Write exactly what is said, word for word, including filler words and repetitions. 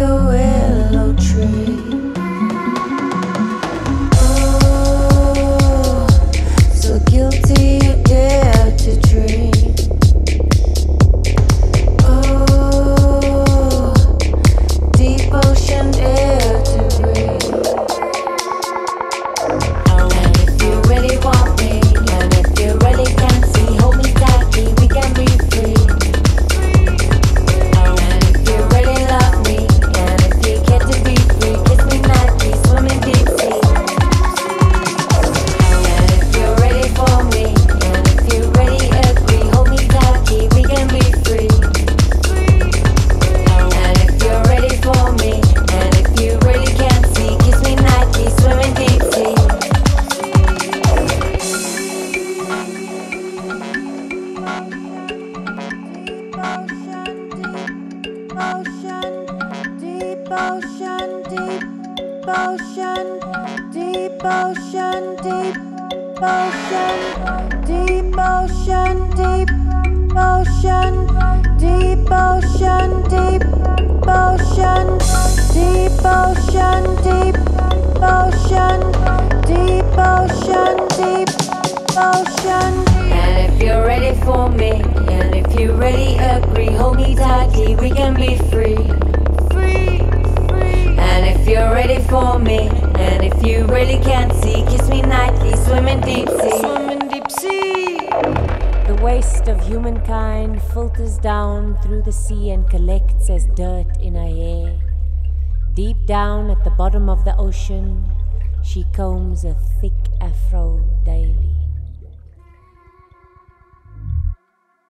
a willow tree. Oh, so guilty you dare to dream. Oh, deep ocean air to breathe. And if you really want me, and if you really can see, hold me tightly, we can be free. And if you really love me, and if you care to be free, kiss me nightly, swim in deep sea. And if you're ready for me, and if you really agree, hold me tightly, we can be free. And if you're ready for me, and if you really can see, kiss me nightly, swim in deep sea. Deep ocean, deep ocean, deep ocean, deep ocean, deep ocean, deep ocean, deep ocean, deep ocean, deep ocean, deep ocean, deep ocean, deep ocean. And if you're ready for me, and if you really agree, hold me tightly, we can be free. Free, free. And if you're ready for me, and if you really can't see, kiss me nightly, swim in deep sea. Swim in deep sea. The waste of humankind filters down through the sea and collects as dirt in her hair. Deep down at the bottom of the ocean, she combs a thick afro daily.